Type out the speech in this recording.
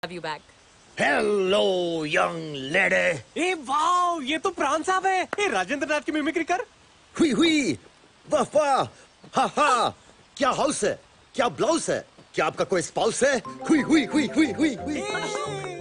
have you back. Hello young lady. ए wow, ये तो प्राण साहब है। ए राजेंद्र नाथ की मिमिक्री कर। हुई हुई, वाह वाह, हा हा। क्या हाउस है, क्या ब्लाउज है, क्या आपका कोई स्पाउस है? हुई हुई हुई हुई हुई हुई।